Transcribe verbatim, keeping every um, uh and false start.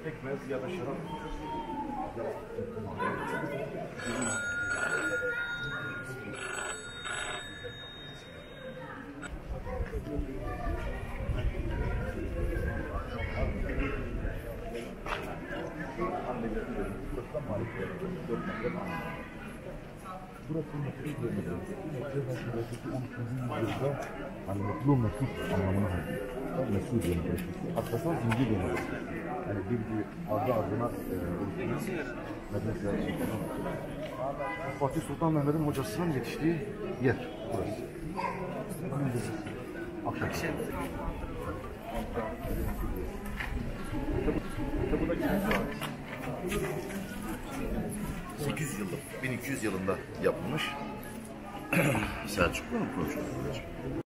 pekmez ya da şarap. Burası Mesut bölümü. Mesut on ikinci yüzyılda hani mutlu Mesut anlamına geliyor. Mesut bölümü. Arkasından zincir bölümü. Yani bir bir adı ardına oluşturan medrese. Fatih Sultan Mehmet'in hocasının yetiştiği yer burası. Akşam. sekiz yüz yıllık, bin iki yüz yılında yapılmış Selçuklu'nun projesi.